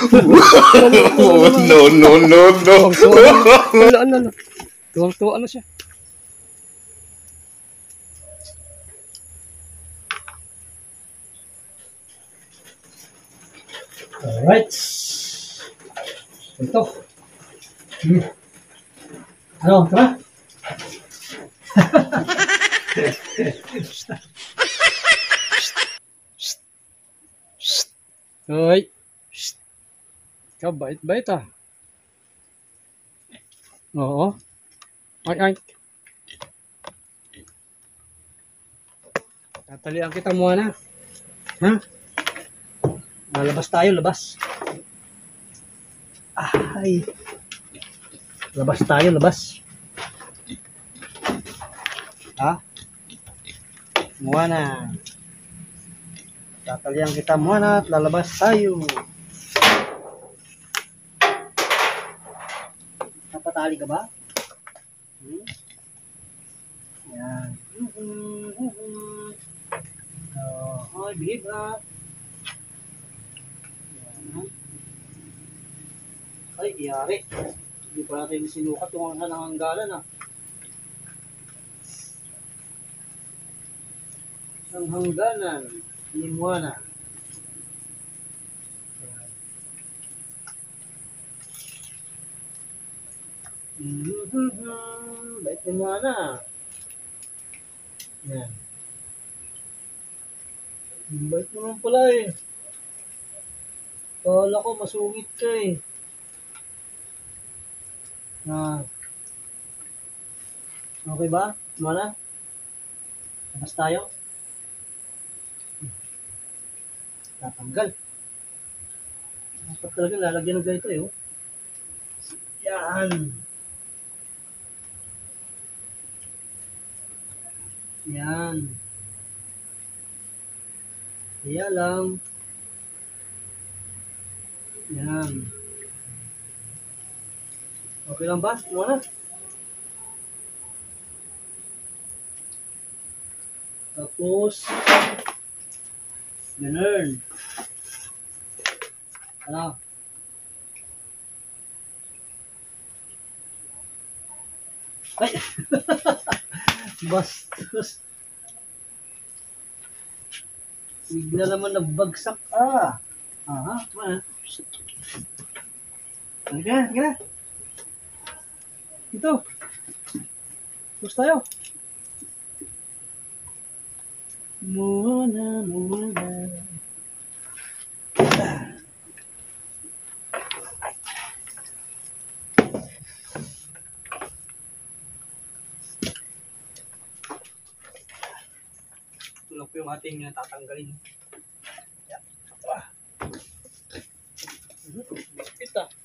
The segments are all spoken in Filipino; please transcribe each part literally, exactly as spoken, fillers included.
Oh, no, no, no, no. Wala, ano, ano. Tuwang-tuwa na siya. Alright. Ito. Hmm. Ano, tara? Hoy. Ikaw, bait-bait ah. Oo. Ay, ay. Tatalian kita muna. Ha? Lalabas tayo, labas. Ay. Labas tayo, labas. Ha? Muna. Tatalian kita muna at lalabas tayo. Napatali ka ba? Hmm? Yan. Oh, ay, bihib ha. Yan. Ay, iyari. Hindi pa natin sinukat yung mga hanggalan ah. Ang hangganan ni Moana. Mm-hmm. Bait ni Moana. Yan. Bait naman pala eh. Kala ko masungit ka eh. Ah. Okay ba? Moana? Labas tayo? Tatanggal. Dapat talaga lalagyan ng ganito eh. Oh. Yan. Yan. Kaya lang. Yan. Okay lang ba? Wala. Tapos, ganun. Ano? Ay! Bastos. Bigla naman nagbagsak. Ah! Aha, mana? Halika, halika. Ito. Tapos tayo. Muna, muna. Ito lang po yung ating tatanggalin. Yan. Ah. Lapit ah.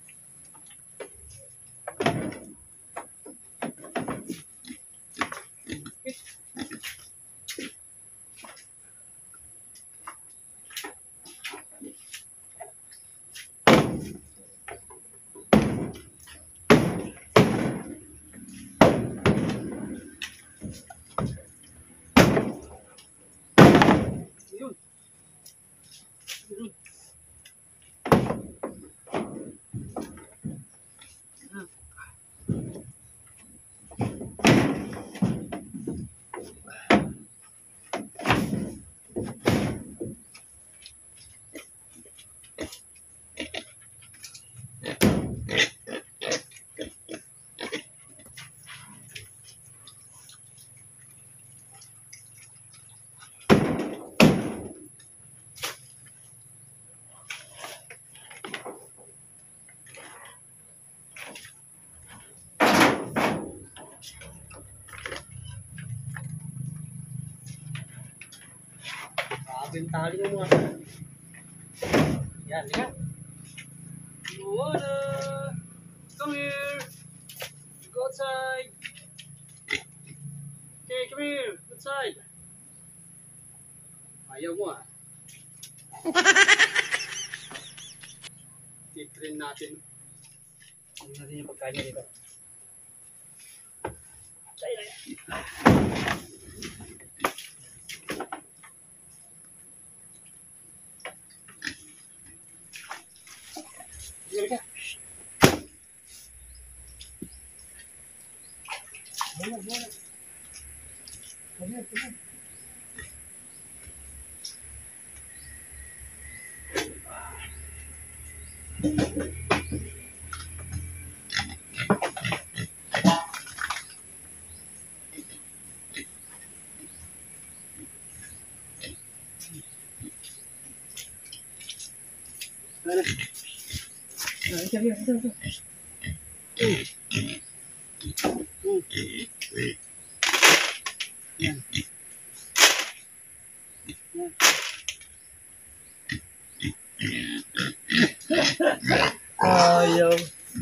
Yun. Yun. Bintali mo mga. Yan, yan. Moana! Come here! Go outside! Okay, come here! Outside! Ayaw mo ah. Titrin natin. Hindi natin yung pagkain niya dito. Say na yan. talaga. Wala, wala. Wala, wala. Wala. Ah, ito, ito, ito. Hmm. Hmm. Yan. Yan. Ayaw.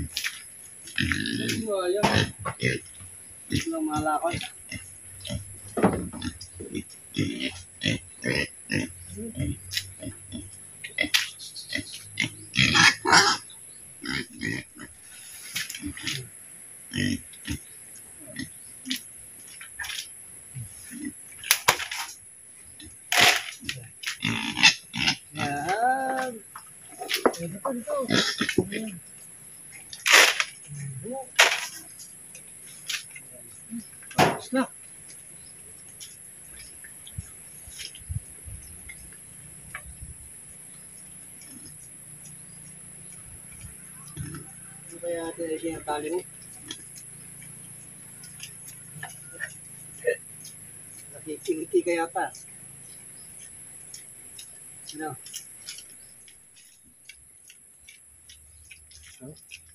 Ayaw. Walang malakot. Yan. Ito pa dito. Yan. Tapos na. Ano kaya natin siya yung tali mo? Nakikingiti ka yata. Ano? Oh.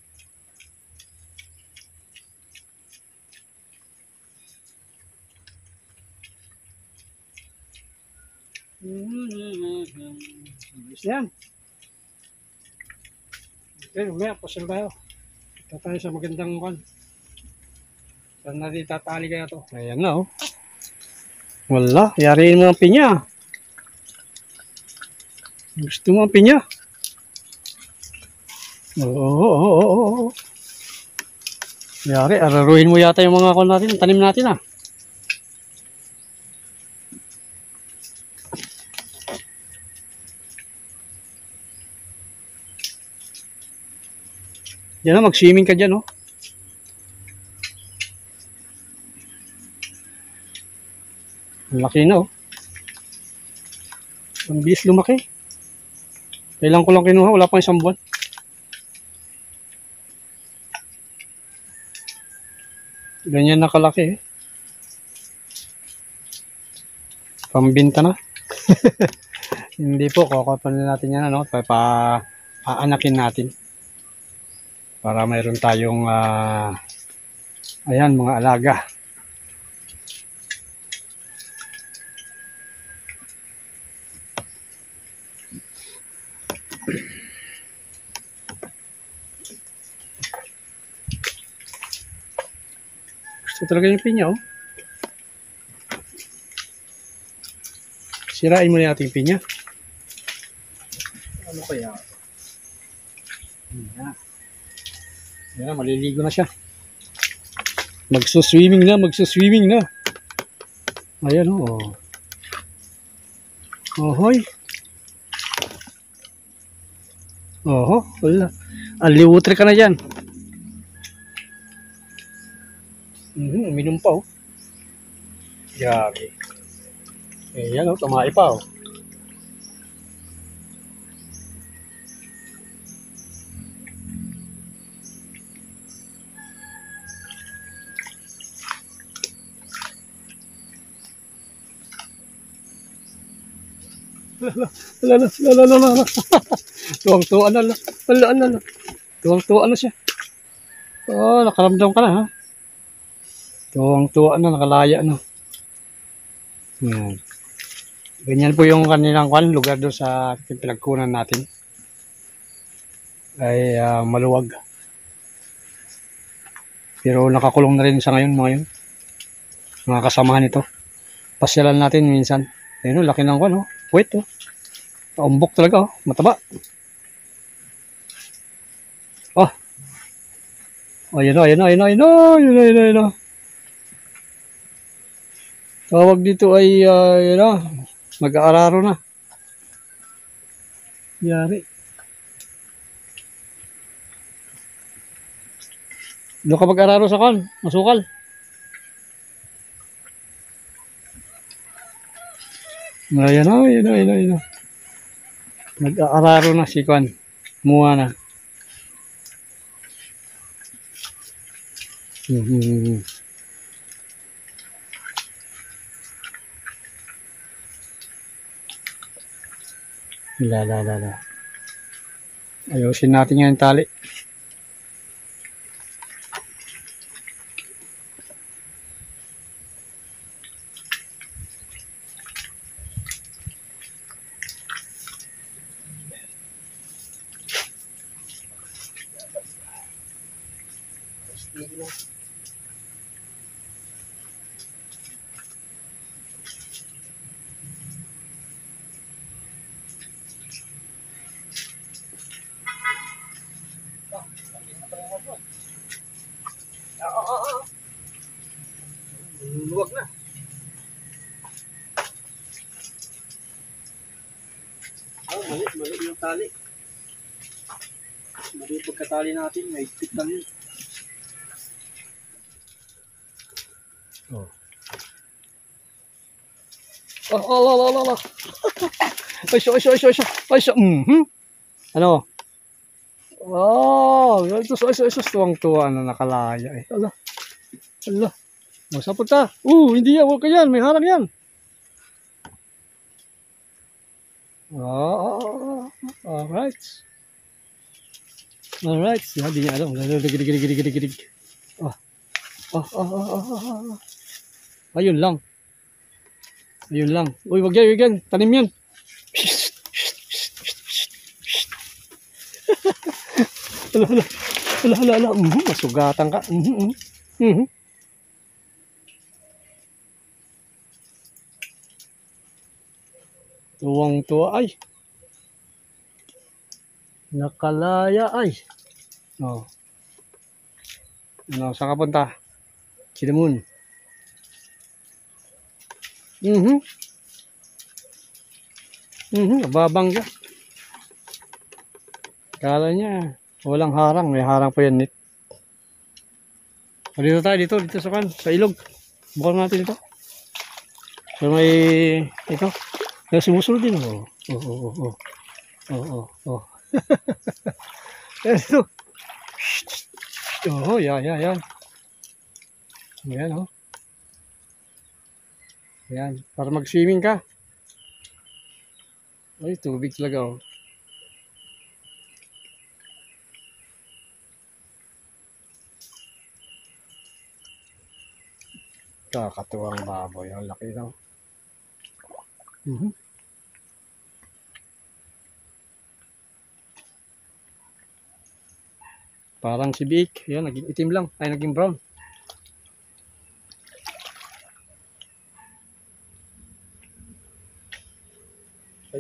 Ayos yan. Okay, mamaya pasal tayo. Ito tayo sa magandang one. Saan natin tatali kaya to? Ayan na oh. Wala, yariin mo ang pinya. Gusto mo ang pinya? Oo, oo, oo, oo. Yari, araruhin mo yata yung mga kon natin, tanim natin ah. Yan na, mag-swimming ka dyan oh. Ang laki na oh. Ang bilis lumaki. Kailan ko lang kinuha, wala pang isang buwan. Ganyan na kalaki eh. Pambinta na. Hindi po, kukunin natin yan ano, pa-aanakin natin. Para mayroon tayong uh, ayan, mga alaga. Gusto talaga yung pinya oh. Sirain mo na natin yung pinya. Ano kaya? Yan. Yan, maliligo na siya. Magsuswimming na, magsuswimming na. Ayan oh. Ohoy. Oho, wala. Aliwutre ka na dyan. Mm-hmm, uminom pa oh. Yari. Eh yan oh, tumai pa oh. Lala, lala, lala, lala. Tuwang-tuwa na, lala, lala. Tuwang-tuwa na siya. Oh, nakaramdam ka na ha. Tuwang-tuwa na, nakalaya na. Hmm. Ganyan po yung kanilang kwan, lugar doon sa pinagkunan natin. Ay uh, maluwag. Pero nakakulong na rin sa ngayon mga yun. Mga kasamahan nito. Pasyalan natin minsan. Ayun o, laki ng kwan o. Wait o. Paumbok talaga o. Mataba. Oh. Ayun o, ayun o, ayun o, ayun o, ayun o, ayun o, ayun o. Tawag dito ay, uh, yun o, mag-aararo na. Yari. Doon ka mag-araro sa kan, masukal. Ayan o, ayan o, ayan o, ayan o. Nag-aararo na si Kwan. Muha na. Hmm, hmm, hmm. La, la, la, la. Ayusin natin yan yung tali. Luwag na. Oh, mali, mali yung tali. Mali yung pagkatali natin, may higpit lang yun. Oh. Oh, oh, oh, oh, oh, oh. Ay, siya, ay, siya, ay, siya, ay, siya. Ay, siya. Mm-hmm. Ano? Oh, ito, ay, siya, ay, siya. Tuwang-tuwa na nakalaya eh. Ala. Ala. Oh, saan punta? Uh, hindi yan, huwag ka yan, may harang yan. Oh, alright. Alright. Yan, di niya alam. Gidig, gidig, gidig, gidig, gidig. Oh, oh, oh, oh, oh, oh. Ayun lang. Ayun lang. Uy, wag yan, wag yan. Tanim yan. Hala, hala. Hala, hala, hala. Mm-hmm, masugatan ka. Mm-hmm, mm-hmm. Tuwang-tuwa ay. Nakalaya ay. Oh. Ano, saan ka punta? Cinnamon. Mhm. Mhm, babang ka. Kala niya walang harang, may harang pa yan, Nit. O, dito tayo, dito, dito sa kan, sa ilog. Bukal natin ito. So may ito. May sumusunod din. Oh, oh, oh, oh. Oh, oh, oh. Ito. Oh, yan, yan, yan. Ayan, oh. Ayan, para mag-swimming ka. Ay, tubig talaga, oh. Kakatuwang baboy. Ang laki daw. Mm-hmm. Parang si Biik. Yan, naging itim lang. Ay, naging brown. Ay.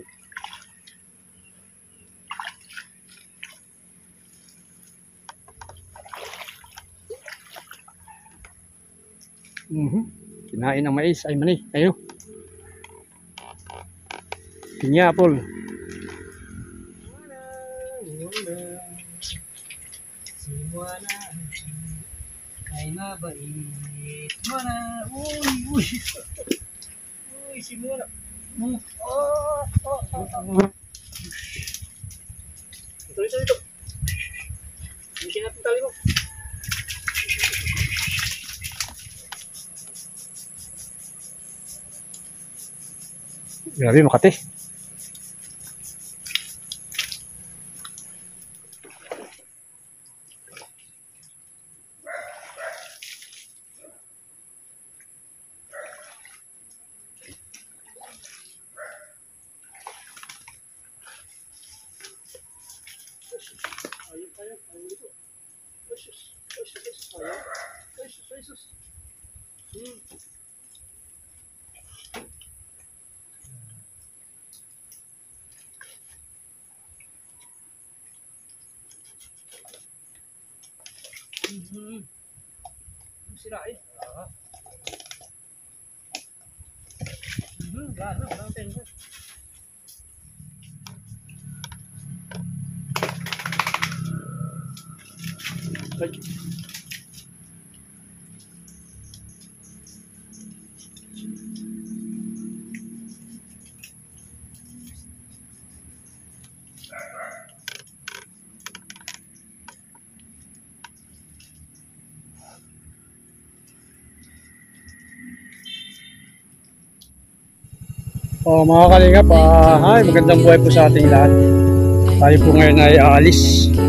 Mm-hmm. Kinain ng mais. Ay, mani. Ayo. Pineapple. Simwana. Ay mabait. Mana. Uy, uy. Uy, simwana. Oh, oh, oh, oh. Ito, ito, ito. Hindi natin tali mo. Grabe, Makati. Ayun, ayun, ayun dito. Ayos, ayos, ayos, ayun. Ayos, ayos. Hmm. Mhm. Sirain. Ah. Mhm, gana, walang tension. Ay. Oh, mga kalingap, ah, hi, magandang buhay po sa ating lahat. Tayo po ngayon ay aalis.